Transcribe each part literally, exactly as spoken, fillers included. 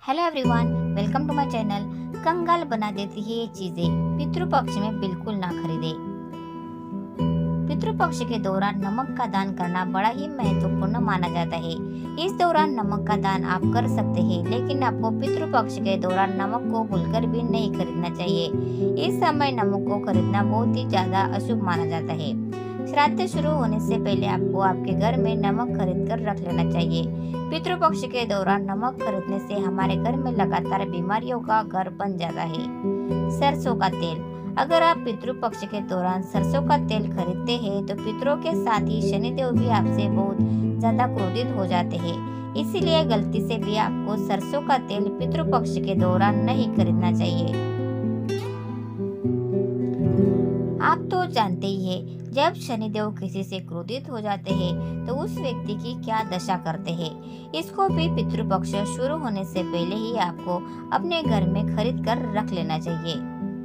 Hello everyone, welcome to my channel. कंगाल बना देती है ये चीजें, पितृपक्ष में बिल्कुल ना खरीदे। पितृपक्ष के दौरान नमक का दान करना बड़ा ही महत्वपूर्ण माना जाता है। इस दौरान नमक का दान आप कर सकते हैं, लेकिन आपको पितृपक्ष के दौरान नमक को भूलकर भी नहीं खरीदना चाहिए। इस समय नमक को खरीदना बहुत ही ज्यादा अशुभ माना जाता है। श्राद्ध शुरू होने से पहले आपको आपके घर में नमक खरीद कर रख लेना चाहिए। पितृपक्ष के दौरान नमक खरीदने से हमारे घर में लगातार बीमारियों का घर बन जाता है। सरसों का तेल, अगर आप पितृपक्ष के दौरान सरसों का तेल खरीदते हैं तो पितरों के साथ ही शनिदेव भी आपसे बहुत ज्यादा क्रोधित हो जाते हैं। इसीलिए गलती से भी आपको सरसों का तेल पितृपक्ष के दौरान नहीं खरीदना चाहिए। आप तो जानते ही हैं, जब शनिदेव किसी से क्रोधित हो जाते हैं तो उस व्यक्ति की क्या दशा करते हैं। इसको भी पितृपक्ष शुरू होने से पहले ही आपको अपने घर में खरीद कर रख लेना चाहिए।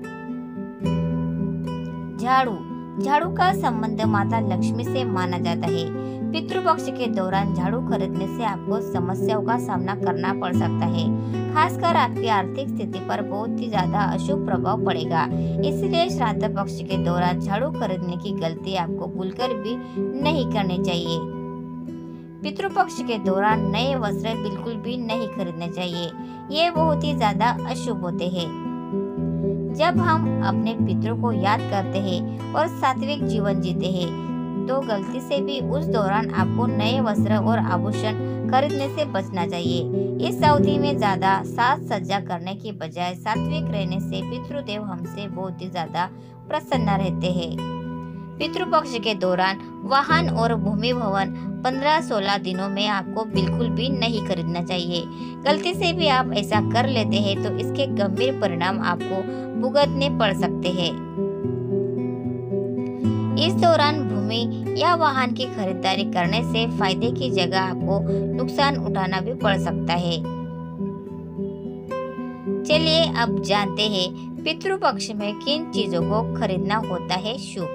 झाड़ू, झाड़ू का संबंध माता लक्ष्मी से माना जाता है। पितृपक्ष के दौरान झाड़ू खरीदने से आपको समस्याओं का सामना करना पड़ सकता है। खासकर आपकी आर्थिक स्थिति पर बहुत ही ज्यादा अशुभ प्रभाव पड़ेगा। इसलिए श्राद्ध पक्ष के दौरान झाड़ू खरीदने की गलती आपको भूलकर भी नहीं करनी चाहिए। पितृपक्ष के दौरान नए वस्त्र बिल्कुल भी नहीं खरीदने चाहिए, ये बहुत ही ज्यादा अशुभ होते हैं। जब हम अपने पितरों को याद करते हैं और सात्विक जीवन जीते हैं तो गलती से भी उस दौरान आपको नए वस्त्र और आभूषण खरीदने से बचना चाहिए। इस अवधि में ज्यादा साज सज्जा करने की बजाय सात्विक रहने से पितृदेव हमसे बहुत ही ज्यादा प्रसन्न रहते हैं। पितृपक्ष के दौरान वाहन और भूमि भवन पंद्रह सोलह दिनों में आपको बिल्कुल भी नहीं खरीदना चाहिए। गलती से भी आप ऐसा कर लेते हैं तो इसके गंभीर परिणाम आपको भुगतने पड़ सकते हैं। इस दौरान भूमि या वाहन की खरीदारी करने से फायदे की जगह आपको नुकसान उठाना भी पड़ सकता है। चलिए अब जानते हैं पितृपक्ष में किन चीजों को खरीदना होता है शुभ।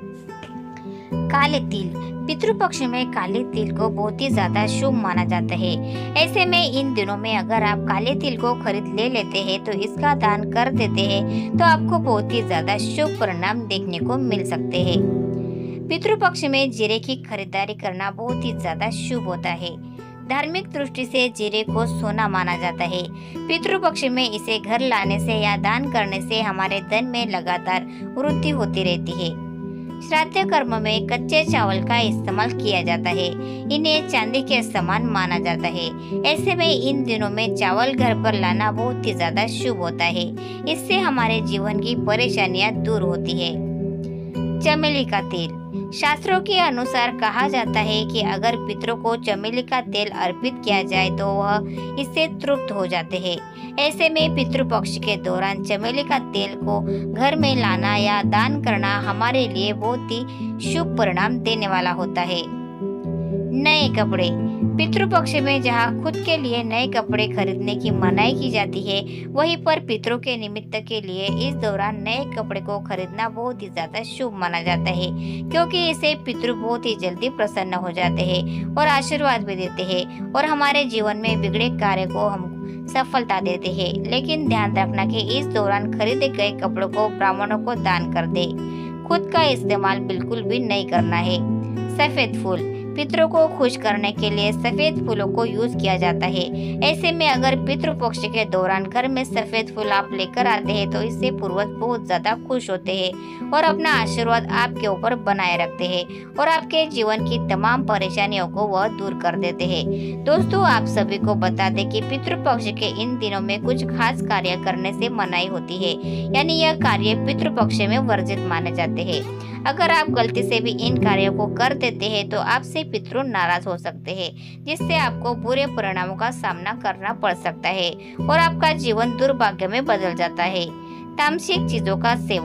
काले तिल, पितृपक्ष में काले तिल को बहुत ही ज्यादा शुभ माना जाता है। ऐसे में इन दिनों में अगर आप काले तिल को खरीद ले लेते हैं तो इसका दान कर देते हैं तो आपको बहुत ही ज्यादा शुभ परिणाम देखने को मिल सकते हैं। पितृपक्ष में जीरे की खरीदारी करना बहुत ही ज्यादा शुभ होता है। धार्मिक दृष्टि से जीरे को सोना माना जाता है। पितृपक्ष में इसे घर लाने से या दान करने से हमारे धन में लगातार वृद्धि होती रहती है। श्राद्ध कर्म में कच्चे चावल का इस्तेमाल किया जाता है। इन्हें चांदी के समान माना जाता है। ऐसे में इन दिनों में चावल घर पर लाना बहुत ही ज्यादा शुभ होता है। इससे हमारे जीवन की परेशानियां दूर होती है। चमेली का तेल, शास्त्रों के अनुसार कहा जाता है कि अगर पितरों को चमेली का तेल अर्पित किया जाए तो वह इससे तृप्त हो जाते हैं। ऐसे में पितृपक्ष के दौरान चमेली का तेल को घर में लाना या दान करना हमारे लिए बहुत ही शुभ परिणाम देने वाला होता है। नए कपड़े, पितृपक्ष में जहाँ खुद के लिए नए कपड़े खरीदने की मनाही की जाती है, वहीं पर पितरों के निमित्त के लिए इस दौरान नए कपड़े को खरीदना बहुत ही ज्यादा शुभ माना जाता है, क्योंकि इसे पितृ बहुत ही जल्दी प्रसन्न हो जाते हैं और आशीर्वाद भी देते हैं और हमारे जीवन में बिगड़े कार्य को हम सफलता देते हैं। लेकिन ध्यान रखना कि इस दौरान खरीदे गए कपड़ों को ब्राह्मणों को दान कर दे। खुद का इस्तेमाल बिल्कुल भी नहीं करना है। सफेद फूल, पितरों को खुश करने के लिए सफेद फूलों को यूज किया जाता है। ऐसे में अगर पितृपक्ष के दौरान घर में सफेद फूल आप लेकर आते हैं तो इससे पूर्वज बहुत ज्यादा खुश होते हैं और अपना आशीर्वाद आपके ऊपर बनाए रखते हैं और आपके जीवन की तमाम परेशानियों को वह दूर कर देते हैं। दोस्तों, आप सभी को बता दें कि पितृपक्ष के इन दिनों में कुछ खास कार्य करने से मनाही होती है, यानी यह कार्य पितृपक्ष में वर्जित माने जाते हैं। अगर आप गलती से भी इन कार्यों को कर देते हैं तो आपसे पितृ नाराज हो सकते हैं, जिससे आपको बुरे परिणामों का सामना करना पड़ सकता है और आपका जीवन दुर्भाग्य में बदल जाता है। तामसिक चीजों का सेवन,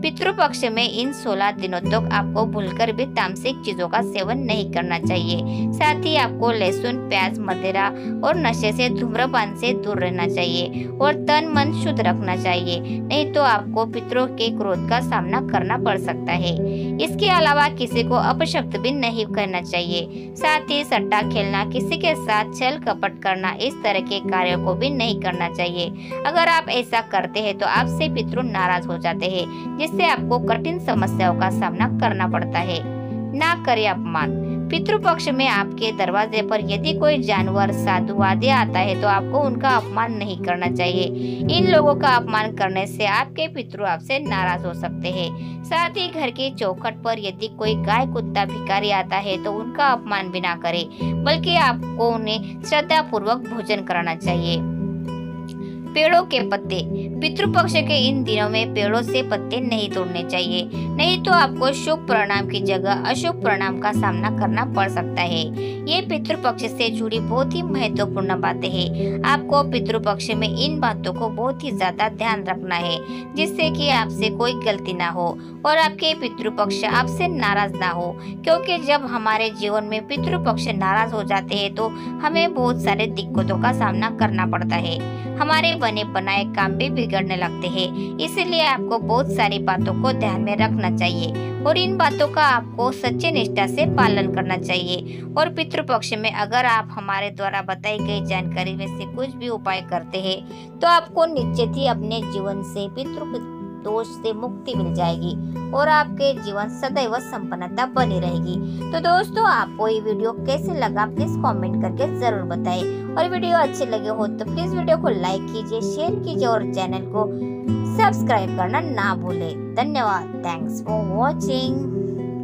पितृपक्ष में इन सोलह दिनों तक आपको भूलकर भी तामसिक चीजों का सेवन नहीं करना चाहिए। साथ ही आपको लहसुन, प्याज, मदिरा और नशे से, धूम्रपान से दूर रहना चाहिए और तन मन शुद्ध रखना चाहिए, नहीं तो आपको पितरों के क्रोध का सामना करना पड़ सकता है। इसके अलावा किसी को अपशब्द भी नहीं कहना चाहिए। साथ ही सट्टा खेलना, किसी के साथ छल कपट करना, इस तरह के कार्यों को भी नहीं करना चाहिए। अगर आप ऐसा करते हैं तो आपसे पितृ नाराज हो जाते हैं, जिससे आपको कठिन समस्याओं का सामना करना पड़ता है। ना करें अपमान। पितृपक्ष में आपके दरवाजे पर यदि कोई जानवर, साधु आदि आता है तो आपको उनका अपमान नहीं करना चाहिए। इन लोगों का अपमान करने से आपके पितृ आपसे नाराज हो सकते हैं। साथ ही घर की चौखट पर यदि कोई गाय, कुत्ता, भिखारी आता है तो उनका अपमान भी ना करें, बल्कि आपको उन्हें श्रद्धा पूर्वक भोजन कराना चाहिए। पेड़ों के पत्ते। पितृपक्ष के इन दिनों में पेड़ों से पत्ते नहीं तोड़ने चाहिए, नहीं तो आपको शुभ परिणाम की जगह अशुभ परिणाम का सामना करना पड़ सकता है। ये पितृपक्ष से जुड़ी बहुत ही महत्वपूर्ण बातें हैं। आपको पितृपक्ष में इन बातों को बहुत ही ज्यादा ध्यान रखना है, जिससे कि आपसे कोई गलती ना हो और आपके पितृपक्ष आपसे नाराज ना हो, क्योंकि जब हमारे जीवन में पितृपक्ष नाराज हो जाते हैं तो हमें बहुत सारे दिक्कतों का सामना करना पड़ता है। हमारे बने बनाए काम भी बिगड़ने लगते हैं। इसलिए आपको बहुत सारी बातों को ध्यान में रखना चाहिए और इन बातों का आपको सच्चे निष्ठा से पालन करना चाहिए। और पितृपक्ष में अगर आप हमारे द्वारा बताई गई जानकारी में से कुछ भी उपाय करते हैं तो आपको निश्चित ही अपने जीवन से पितृ दोष से मुक्ति मिल जाएगी और आपके जीवन सदैव संपन्नता बनी रहेगी। तो दोस्तों, आपको ये वीडियो कैसे लगा प्लीज कमेंट करके जरूर बताएं और वीडियो अच्छी लगे हो तो प्लीज वीडियो को लाइक कीजिए, शेयर कीजिए और चैनल को सब्सक्राइब करना ना भूलें। धन्यवाद। Thanks for watching.